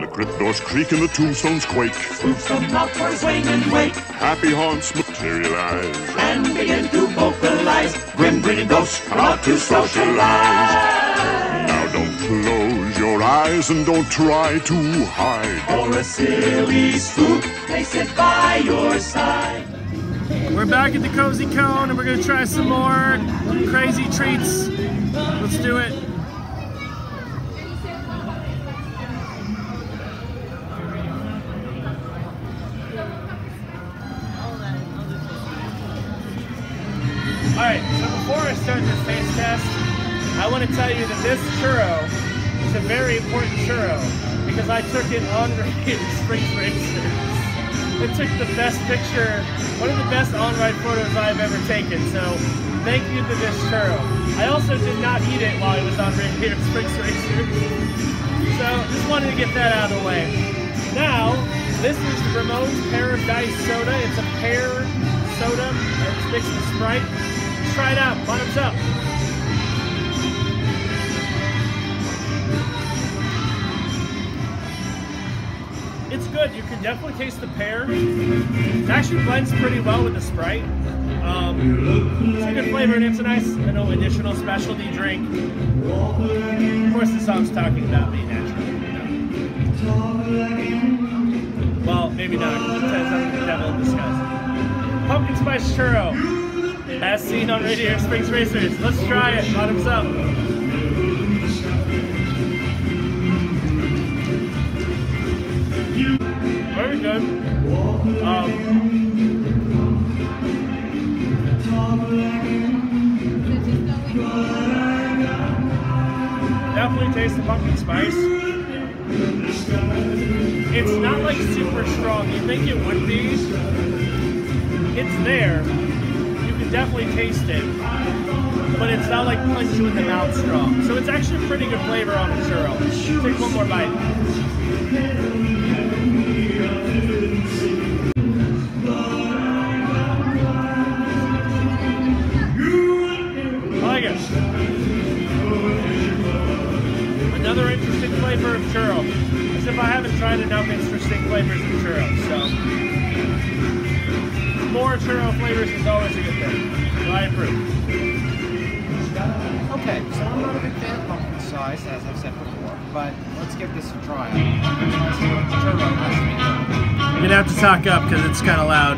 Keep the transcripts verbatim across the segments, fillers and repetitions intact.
crypt doors creak and the tombstones quake. Spoofs come out for a swing and wake. Happy haunts materialize and begin to vocalize. Grim grinning ghosts come out to socialize. Now don't close your eyes and don't try to hide. Or a silly spook may sit by your side. We're back at the Cozy Cone and we're gonna try some more crazy treats. Let's do it. Alright, so before I start this taste test, I want to tell you that this churro is a very important churro because I took it on Radiator Springs Racers. It took the best picture, one of the best on-ride photos I've ever taken, so thank you to this churro. I also did not eat it while I was on Radiator Springs Racers, so just wanted to get that out of the way. Now, this is Ramon's Paradise Soda. It's a pear soda, it's mixed with Sprite. Let's try it out, bottoms up. It's good. You can definitely taste the pear. It actually blends pretty well with the Sprite. Um, it's a good flavor and it's a nice, you know, additional specialty drink. Of course, the song's talking about me naturally. You know. Well, maybe not. It says I'm the devil in disguise. Pumpkin spice churro, as seen on Radiator Springs Racers. Let's try it. Bottoms up. Very good. Um, definitely taste the pumpkin spice. It's not like super strong. You think it would be. It's there. You can definitely taste it. But it's not like punch you in the mouth strong. So it's actually a pretty good flavor on the churro. Take one more bite. I like it. Another interesting flavor of churro. As if I haven't tried enough interesting flavors of churro. So more churro flavors is always a good thing. So I approve. Okay, so I'm not a big fan of pumpkin spice, as I've said before, but let's give this a try. You're gonna have to talk up because it's kind of loud.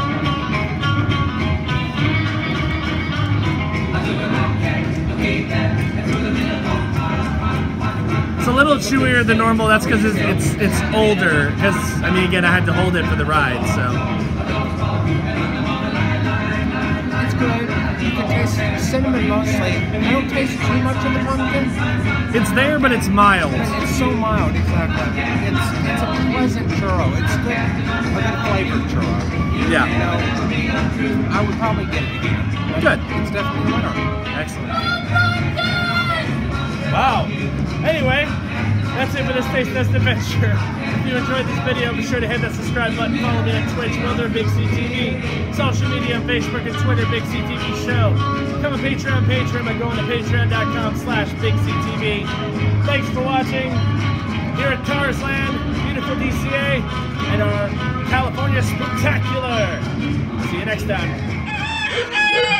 It's a little chewier than normal. That's because it's, it's it's older. Because I mean, again, I had to hold it for the ride, so. It's good. You can taste cinnamon mostly. I don't taste too much of the pumpkin. It's there, but it's mild. It's so mild, exactly. It's it's a pleasant churro. It's good. A good flavored churro. Yeah. You know, I would probably get it again. Good. It's definitely a winner. Excellent. Wow. Anyway, that's it for this Taste Test adventure. If you enjoyed this video, be sure to hit that subscribe button. Follow me on Twitch, Wilder, BigCTV. Social media on Facebook and Twitter, BigCTV Show. Become a Patreon patron by going to patreon.com slash BigCTV. Thanks for watching here at Carsland, beautiful D C A, and our California Spooktacular. See you next time.